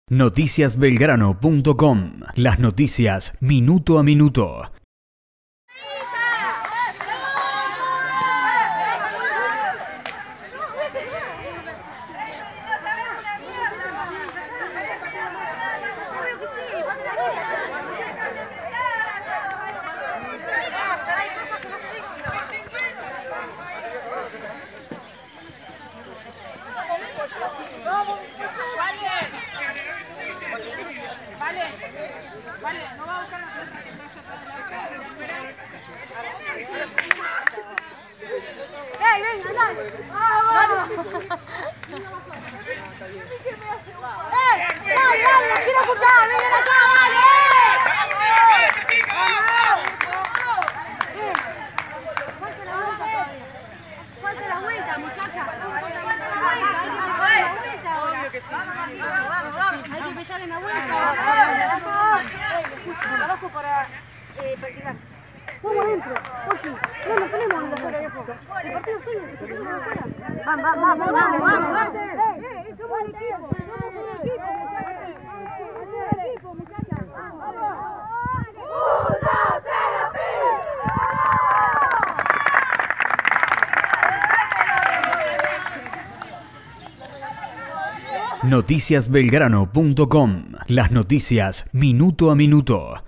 Noticiasbelgrano.com. Las noticias minuto a minuto. Vale, no va a buscar la pelota que pasa atrás de la ¡ey, venga, dale! ¡Vamos! ¡Ey, dale, dale! ¡Quiero escuchar! ¡Vengan acá, dale! ¡Falta la vuelta todavía! ¡Falta la vuelta, muchacha! Obvio que sí. Vamos, vamos. Hay que empezar en la vuelta. Trabajo para practicar. Vamos adentro. Oye, no nos ponemos en la afuera, viejo. El partido sigue, que se ponemos afuera. Vamos, vamos, vamos, vamos. Somos un equipo, somos un equipo, muchachas. Vamos, vamos. Noticiasbelgrano.com. Las noticias minuto a minuto.